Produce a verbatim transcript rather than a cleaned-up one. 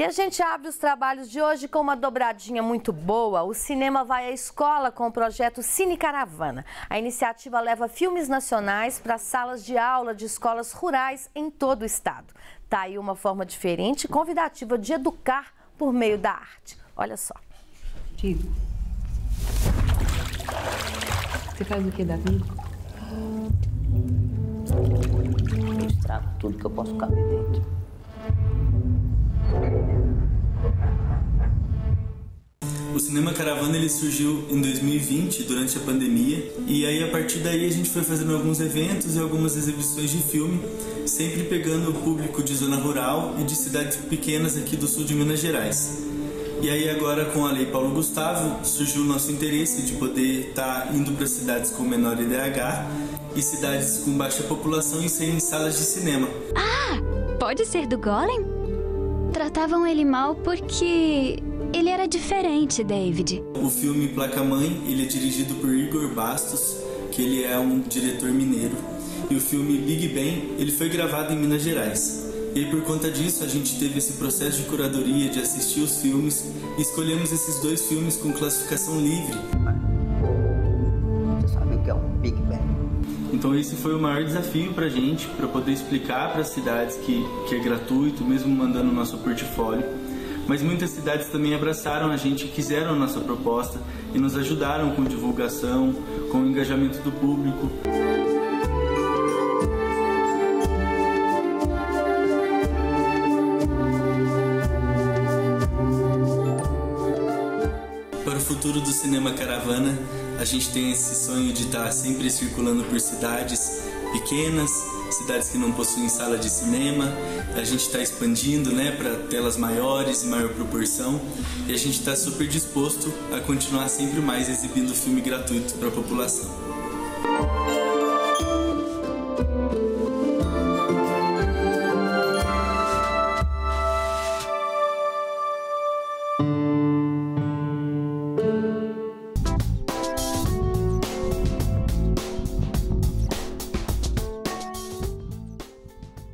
E a gente abre os trabalhos de hoje com uma dobradinha muito boa. O cinema vai à escola com o projeto Cine Caravana. A iniciativa leva filmes nacionais para salas de aula de escolas rurais em todo o estado. Tá aí uma forma diferente e convidativa de educar por meio da arte. Olha só. Digo, você faz o que da vida? Eu estrago tudo que eu posso caber dentro. O Cinema Caravana ele surgiu em dois mil e vinte, durante a pandemia, e aí a partir daí a gente foi fazendo alguns eventos e algumas exibições de filme, sempre pegando o público de zona rural e de cidades pequenas aqui do sul de Minas Gerais. E aí agora com a Lei Paulo Gustavo surgiu o nosso interesse de poder estar indo para cidades com menor I D H e cidades com baixa população e serem salas de cinema. Ah, pode ser do Golem? Tratavam ele mal porque ele era diferente, David. O filme Placa Mãe, ele é dirigido por Igor Bastos, que ele é um diretor mineiro. E o filme Big Bang, ele foi gravado em Minas Gerais. E aí, por conta disso, a gente teve esse processo de curadoria, de assistir os filmes, e escolhemos esses dois filmes com classificação livre. Você sabe o que é um Big Bang? Então esse foi o maior desafio pra gente, para poder explicar para as cidades que, que é gratuito, mesmo mandando o nosso portfólio. Mas muitas cidades também abraçaram a gente, quiseram a nossa proposta e nos ajudaram com divulgação, com o engajamento do público. Para o futuro do Cinema Caravana, a gente tem esse sonho de estar sempre circulando por cidades pequenas, cidades que não possuem sala de cinema. A gente está expandindo, né, para telas maiores e maior proporção, e a gente está super disposto a continuar sempre mais exibindo filme gratuito para a população.